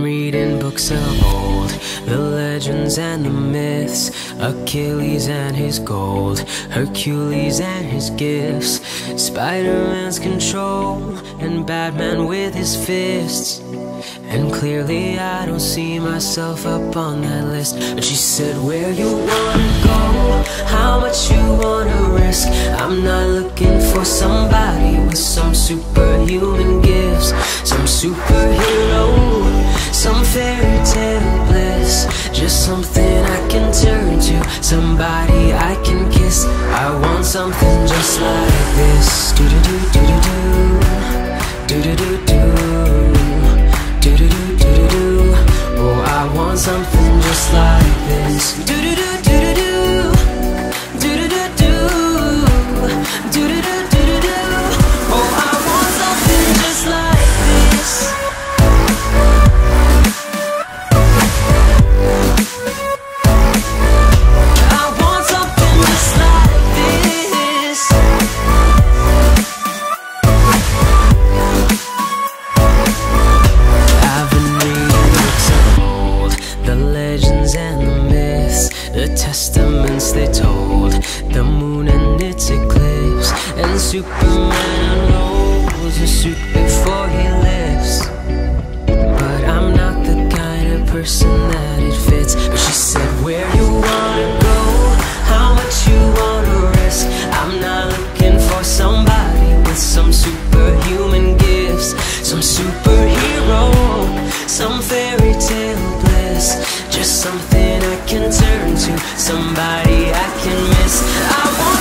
reading books of old, the legends and the myths, Achilles and his gold, Hercules and his gifts, Spider-Man's control, and Batman with his fists. And clearly I don't see myself up on that list. But she said, where you wanna go, how much you wanna risk. I'm not looking for somebody with some superhuman gifts, some superhero, some fairy tale bliss. Just something I can turn to, somebody I can kiss. I want something just like this. Do-do-do-do-do-do, do-do-do-do, do-do-do-do-do. Oh, I want something just like this. Do-do-do-do-do, do-do-do-do, do-do-do-do-do. Oh, I want something just like this. I want something just like this. I've been reading books of old, the legends and the myths, the testaments they told, the moon and its eclipse, and Superman rolls a suit before he lives. But I'm not the kind of person that it fits. But she said, where you wanna go, how much you wanna risk. I'm not looking for somebody with some superhuman gifts, some superhero, some fairy tale bliss. Just something I can turn to, somebody I can miss. I want